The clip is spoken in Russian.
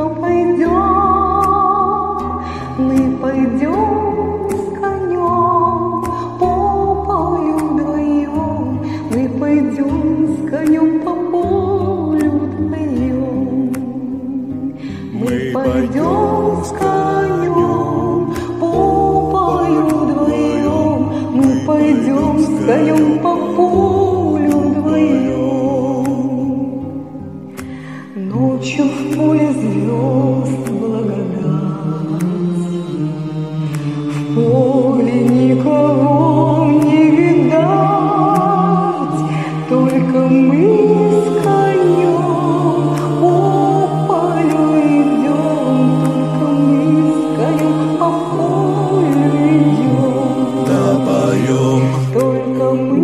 тихо пойдем, мы пойдем с конем по полю вдвоем, мы пойдем с конем по полю вдвоем, мы пойдем с конем по полю вдвоем, мы пойдем с конем по полю.